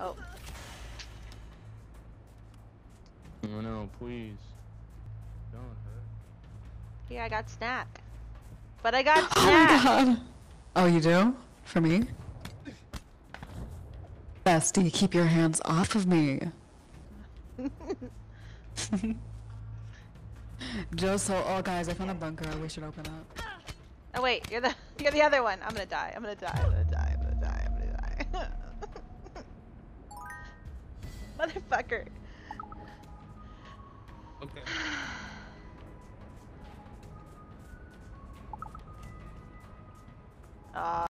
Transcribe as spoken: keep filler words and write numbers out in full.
Oh. Oh no, please. Don't hurt. Yeah, I got snapped. But I got Oh my snapped! god! Oh, you do? For me? Bestie, keep your hands off of me. Joe, so, oh guys, I found a bunker. We should open up. Oh wait, you're the you're the other one. I'm gonna die. I'm gonna die. I'm gonna die. I'm gonna die. I'm gonna die. Motherfucker. Okay. Uh